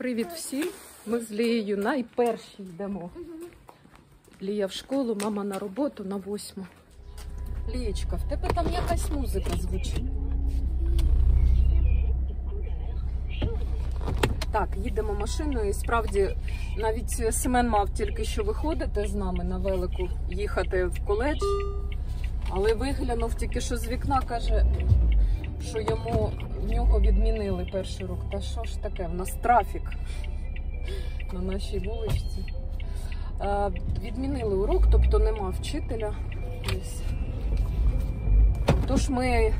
Привіт всім! Ми з Лією найперші йдемо. Лія в школу, мама на роботу на 8. Лієчка, в тебе там якась музика звучить. Так, їдемо машиною і справді навіть Семен мав тільки що виходити з нами на велику, їхати в коледж. Але виглянув тільки що з вікна, каже, що в нього відмінили перший урок. Та що ж таке, в нас трафік на нашій вуличці. Відмінили урок, тобто нема вчителя. Тож ми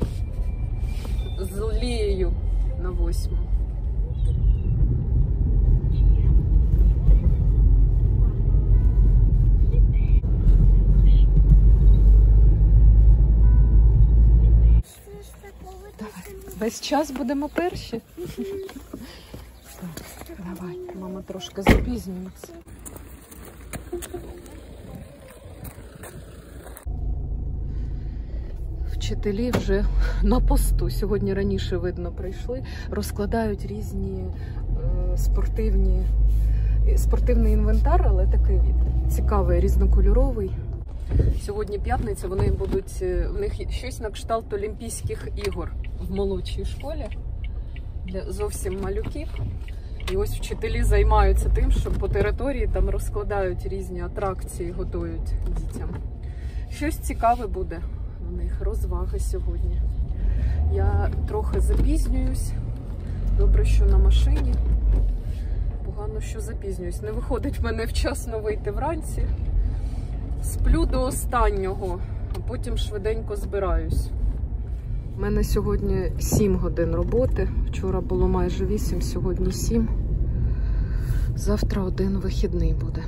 з Лією на 8. Весь час будемо перші? Так, давай, мама трошки запізнюється. Вчителі вже на посту. Сьогодні раніше, видно, прийшли. Розкладають різні спортивний інвентар, але такий цікавий, різнокольоровий. Сьогодні п'ятниця, вони будуть, в них щось на кшталт Олімпійських ігор в молодшій школі для зовсім малюків. І ось вчителі займаються тим, що по території там розкладають різні атракції, готують дітям. Щось цікаве буде у них, розваги сьогодні. Я трохи запізнююсь. Добре, що на машині. Погано, що запізнююсь. Не виходить в мене вчасно вийти вранці. Сплю до останнього, а потім швиденько збираюсь. У мене сьогодні 7 годин роботи. Вчора було майже 8, сьогодні 7. Завтра один вихідний буде.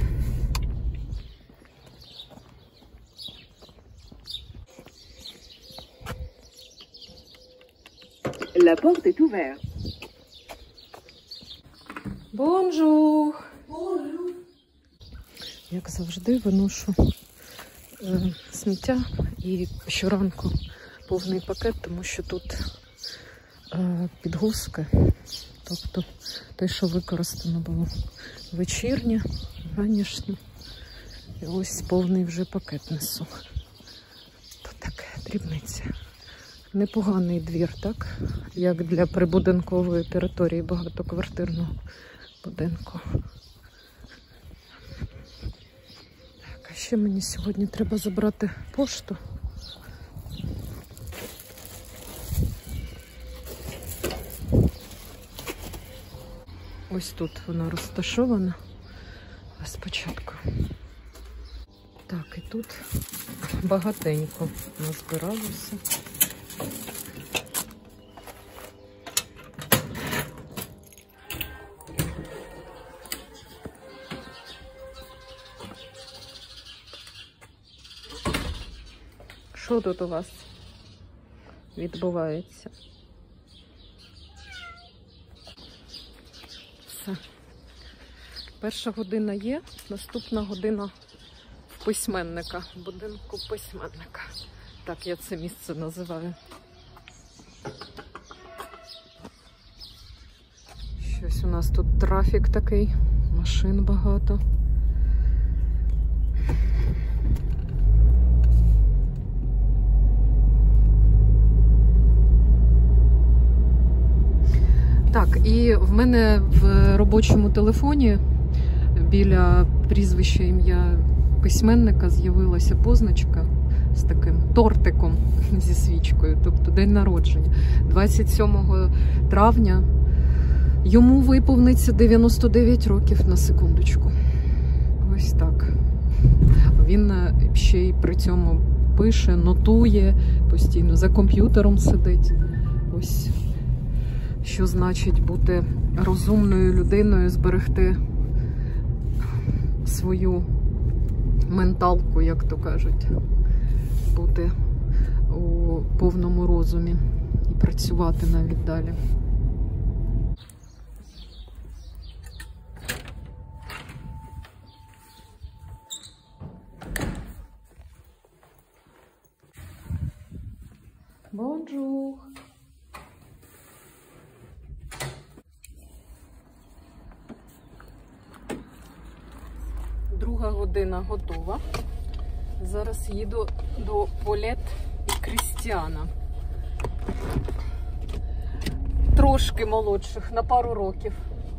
La porte est ouverte. Бонжур! Як завжди, виношу сміття і щоранку повний пакет, тому що тут підгузки, тобто те, що використано було вечірнє, ранішнє. І ось повний вже пакет несу. То таке, дрібниця. Непоганий двір, так? Як для прибудинкової території багатоквартирного будинку. Так, а ще мені сьогодні треба забрати пошту. Ось тут вона розташована. А спочатку. Так, і тут багатенько назбиралося. Що тут у вас відбувається? Все. Перша година є, наступна година в письменника, в будинку письменника. Так я це місце називаю. Щось у нас тут трафік такий, машин багато. Так, і в мене в робочому телефоні біля прізвища ім'я письменника з'явилася позначка з таким тортиком зі свічкою, тобто день народження. 27 травня йому виповниться 99 років, на секундочку. Ось так. Він ще й при цьому пише, нотує, постійно за комп'ютером сидить. Ось. Що значить бути розумною людиною, зберегти свою менталку, як то кажуть, бути у повному розумі і працювати навіть далі. Бонжур! Друга година готова. Зараз їду до Полет і Крістіана. Трошки молодших, на пару років.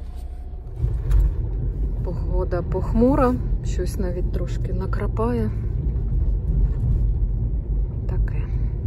Погода похмура, щось навіть трошки накрапає. Таке.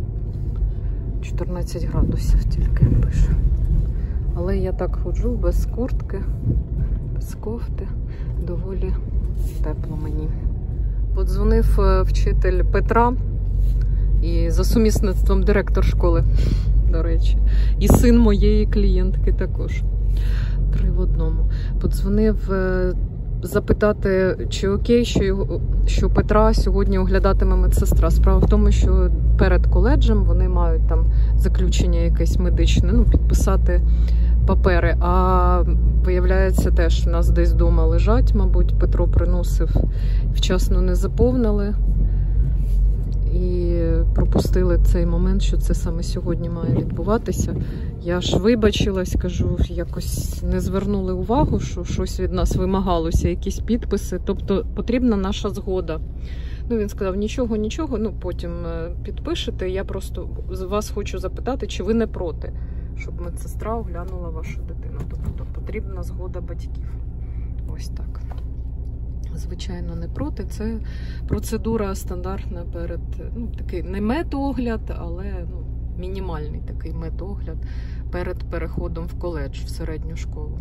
14 градусів тільки пише. Але я так ходжу без куртки, без кофти. Доволі тепло мені. Подзвонив вчитель Петра і за сумісництвом директор школи, до речі. І син моєї клієнтки також. 3 в одному. Подзвонив запитати, чи окей, що Петра сьогодні оглядатиме медсестра. Справа в тому, що перед коледжем вони мають там заключення якесь медичне, ну, підписати папери. А виявляється, теж у нас десь вдома лежать, мабуть, Петро приносив, вчасно не заповнили. І пропустили цей момент, що це саме сьогодні має відбуватися. Я ж вибачилась, кажу, якось не звернули увагу, що щось від нас вимагалося, якісь підписи. Тобто потрібна наша згода. Ну, він сказав, нічого, ну потім підпишете. Я просто з вас хочу запитати, чи ви не проти, щоб медсестра оглянула вашу дитину. Тобто потрібна згода батьків. Ось так. Звичайно, не проти. Це процедура стандартна перед, ну, такий не медогляд, але ну, мінімальний такий медогляд перед переходом в коледж, в середню школу.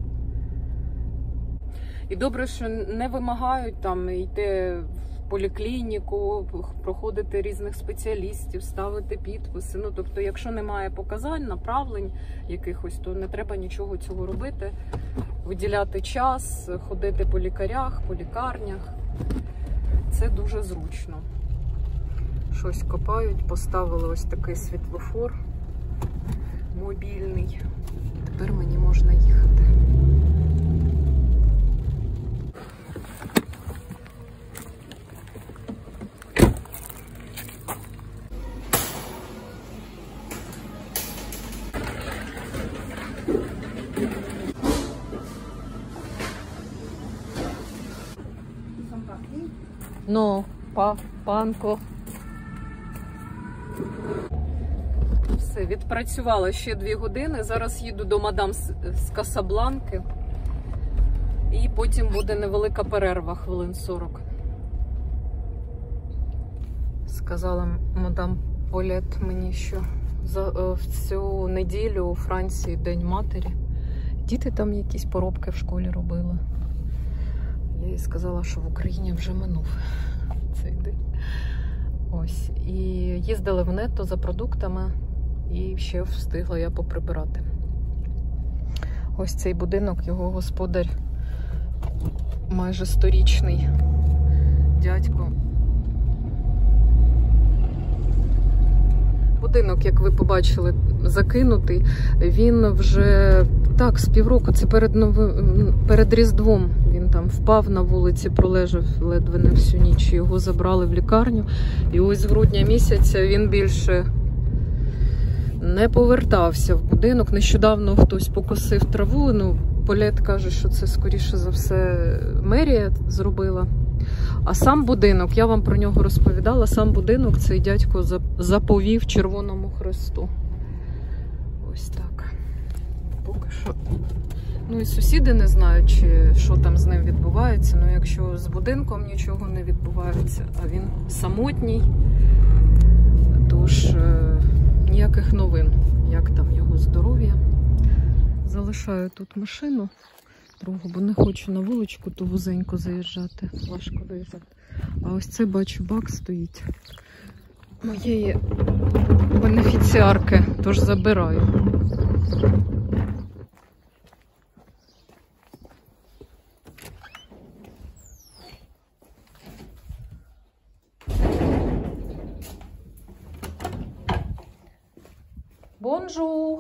І добре, що не вимагають там йти в поліклініку, проходити різних спеціалістів, ставити підписи. Ну, тобто, якщо немає показань, направлень якихось, то не треба нічого цього робити. Виділяти час, ходити по лікарях, по лікарнях. Це дуже зручно. Щось копають, поставили ось такий світлофор мобільний. Тепер мені можна їхати. Ну, панко. Все, відпрацювала ще 2 години. Зараз їду до мадам з Касабланки. І потім буде невелика перерва, хвилин 40. Сказала мадам Полет мені, що в цю неділю у Франції День матері. Діти там якісь поробки в школі робили. Я їй сказала, що в Україні вже минув цей день. Ось. І їздили в Нетто за продуктами, і ще встигла я поприбирати. Ось цей будинок, його господар майже 100-річний дядько. Будинок, як ви побачили, закинутий. Він вже, так, з півроку, це перед Різдвом. Він там впав на вулиці, пролежав ледве не всю ніч. Його забрали в лікарню. І ось з грудня місяця він більше не повертався в будинок. Нещодавно хтось покосив траву. Ну, Полет каже, що це, скоріше за все, мерія зробила. А сам будинок, я вам про нього розповідала, сам будинок цей дядько заповів Червоному Хресту. Ось так. Поки що. Ну і сусіди не знають, що там з ним відбувається. Ну якщо з будинком нічого не відбувається, а він самотній, тож ніяких новин, як там його здоров'я. Залишаю тут машину другу, бо не хочу на вуличку ту вузенько заїжджати. Важко доїжджати. А ось це, бачу, бак стоїть моєї бенефіціарки, тож забираю. Бонжур!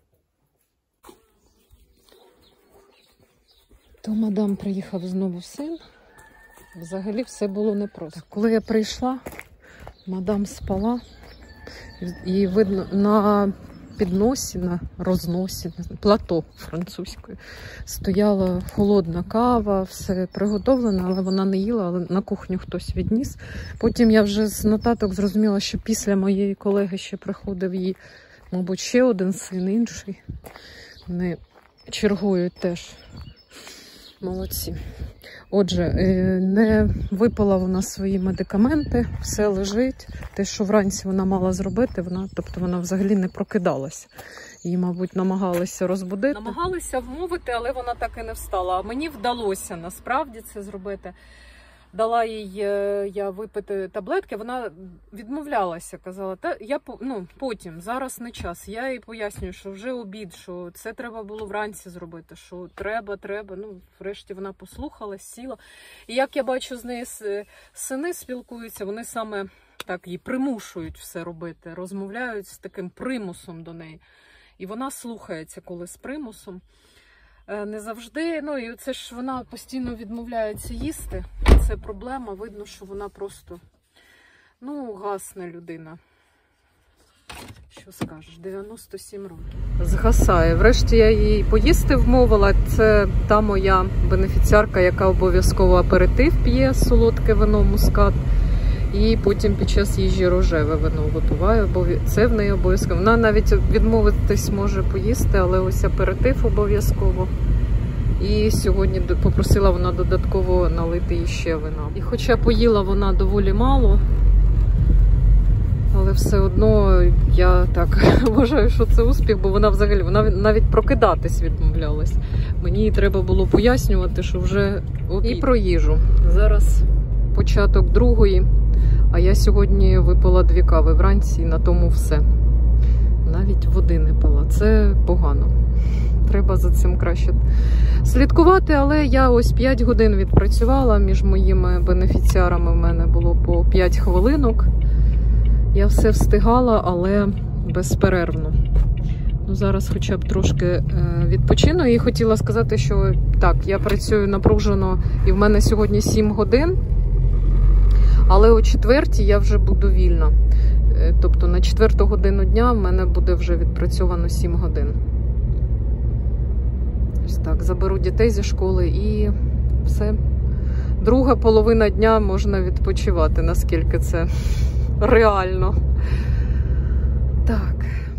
То мадам приїхав знову син. Взагалі все було непросто. Коли я прийшла, мадам спала. І видно, на підносі, на розносі, плато французькою, стояла холодна кава, все приготовлено, але вона не їла, але на кухню хтось відніс. Потім я вже з нотаток зрозуміла, що після моєї колеги ще приходив її, мабуть, ще один син, інший. Вони чергують теж. Молодці. Отже, не випила вона свої медикаменти, все лежить. Те, що вранці вона мала зробити, вона взагалі не прокидалася. Її, мабуть, намагалися розбудити. Намагалися вмовити, але вона так і не встала. А мені вдалося насправді це зробити. Дала їй я випити таблетки, вона відмовлялася, казала, потім, зараз не час. Я їй пояснюю, що вже обід, що це треба було вранці зробити, що треба. Врешті вона послухалась, сіла. І як я бачу, з неї сини спілкуються, вони саме так її примушують все робити, розмовляють з таким примусом до неї. І вона слухається, коли з примусом. Не завжди, і це ж вона постійно відмовляється їсти. Це проблема, видно, що вона просто, гасна людина. Що скажеш, 97 років. Згасає. Врешті я її поїсти вмовила. Це та моя бенефіціарка, яка обов'язково аперитив п'є, солодке вино, мускат. І потім під час їжі рожеве вино випиває. Це в неї обов'язково. Вона навіть відмовитись може поїсти, але ось аперитив обов'язково. І сьогодні попросила вона додатково налити їй ще вина. І хоча поїла вона доволі мало, але все одно я так вважаю, що це успіх, бо вона навіть прокидатись відмовлялась. Мені треба було пояснювати, що вже обід. І про їжу. Зараз початок 2-ї. А я сьогодні випила 2 кави вранці, і на тому все. Навіть води не пила. Це погано. Треба за цим краще слідкувати, але я ось 5 годин відпрацювала. Між моїми бенефіціарами в мене було по 5 хвилинок. Я все встигала, але безперервно. Зараз хоча б трошки відпочину. І хотіла сказати, що так, я працюю напружено, і в мене сьогодні 7 годин. Але о 4-й я вже буду вільна. Тобто на 4-ту годину дня в мене буде вже відпрацьовано 7 годин. Ось так, заберу дітей зі школи і все. Друга половина дня можна відпочивати, наскільки це реально. Так.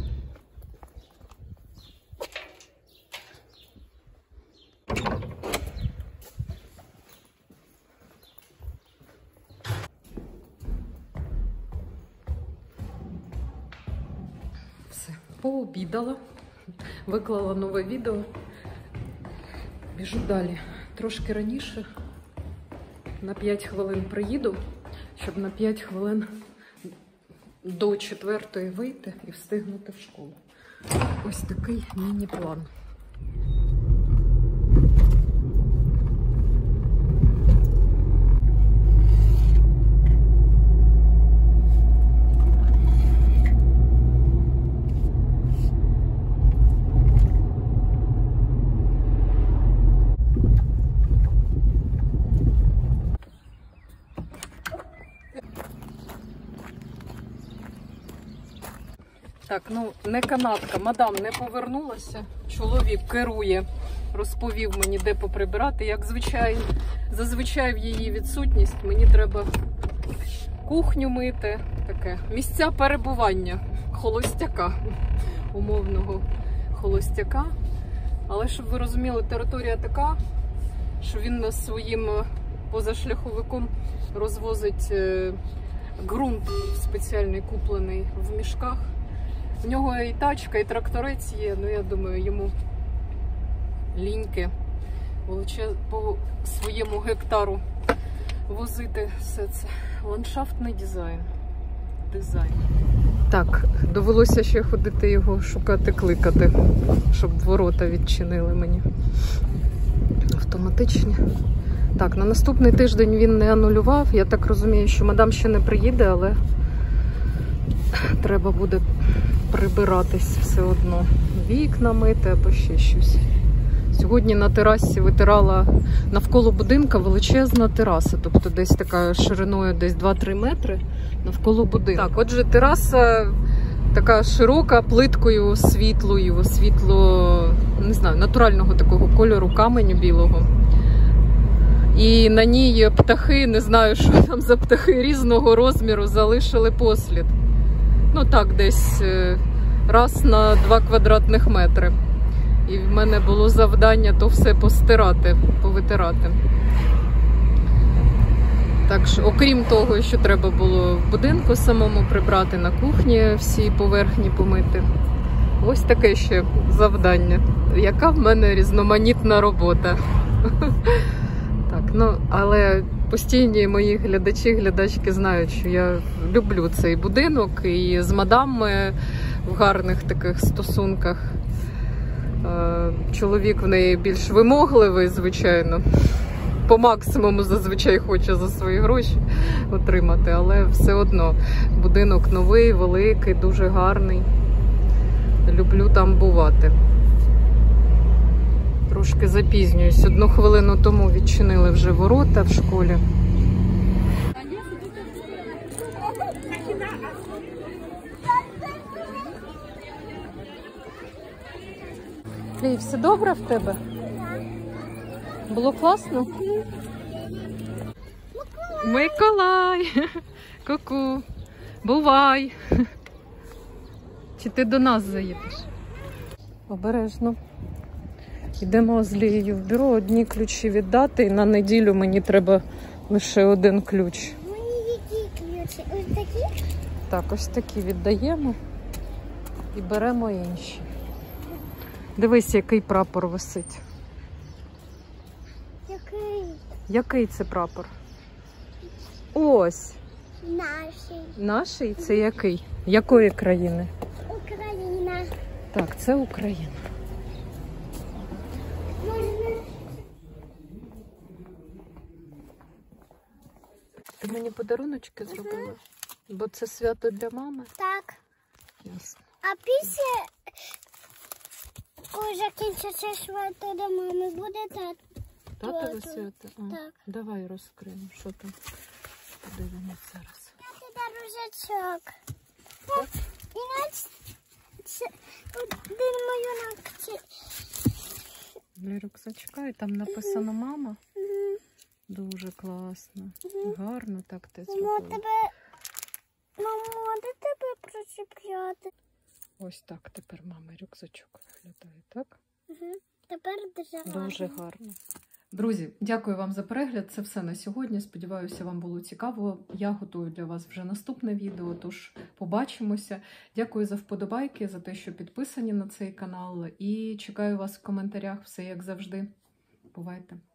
Пообідала, виклала нове відео, біжу далі. Трошки раніше, на 5 хвилин приїду, щоб на 5 хвилин до 4-ї вийти і встигнути в школу. Ось такий міні-план. Так, не канатка, мадам не повернулася, чоловік керує, розповів мені, де поприбирати. Як зазвичай в її відсутність мені треба кухню мити, таке місця перебування холостяка, умовного холостяка. Але щоб ви розуміли, територія така, що він з своїм позашляховиком розвозить ґрунт спеціальний, куплений в мішках. В нього і тачка, і тракторець є, я думаю, йому ліньки по своєму гектару возити все це. Ландшафтний дизайн. Так, довелося ще ходити його шукати, кликати, щоб ворота відчинили мені. Автоматичні. Так, на наступний тиждень він не анулював. Я так розумію, що мадам ще не приїде, але треба буде прибиратись все одно. Вікна мити або ще щось. Сьогодні на терасі витирала навколо будинка величезна тераса. Тобто десь така шириною десь 2-3 метри навколо будинку. Так, отже, тераса Така широка, плиткою, світло, не знаю, натурального такого кольору каменю білого. І на ній птахи, не знаю, що там за птахи, різного розміру залишили послід. Ну так, десь раз на 2 квадратних метри. І в мене було завдання то все постирати, повитирати. Так що, окрім того, що треба було в будинку самому прибрати, на кухні всі поверхні помити. Ось таке ще завдання. Яка в мене різноманітна робота. Так, ну, але постійні мої глядачі, глядачки знають, що я люблю цей будинок і з мадам ми в гарних таких стосунках. Чоловік в неї більш вимогливий, звичайно. По максимуму зазвичай хоче за свої гроші отримати, але все одно будинок новий, великий, дуже гарний. Люблю там бувати. Трошки запізнююсь. 1 хвилину тому відчинили вже ворота в школі. Лій, все добре в тебе? Було класно? Миколай! Ку-ку! Бувай! Чи ти до нас заїдеш? Обережно. Йдемо з Лією в бюро, одні ключі віддати, і на неділю мені треба лише 1 ключ. Які ключі? Ось такі? Так, ось такі віддаємо і беремо інші. Дивись, який прапор висить. Який? Який це прапор? Ось. Наші. Наший? Це який? Якої країни? Україна. Так, це Україна. Можна? Ти мені подаруночки зробила? Бо це свято для мами? Так. Ясно. А після, коли закінчиться свято до мами, буде тато. Татове свято? А, Так. давай розкриємо, що там. Подивимось зараз. Це ружачок. Іначе це один малюнок. Для рюкзачка, і там написано «Мама». Дуже класно. Гарно так ти зробила. Мамо, де тебе причіпляти? Ось так тепер мами рюкзачок виглядає, так? Тепер держава. Дуже гарно. Друзі, дякую вам за перегляд. Це все на сьогодні. Сподіваюся, вам було цікаво. Я готую для вас вже наступне відео, тож побачимося. Дякую за вподобайки, за те, що підписані на цей канал. І чекаю вас в коментарях. Все як завжди. Бувайте!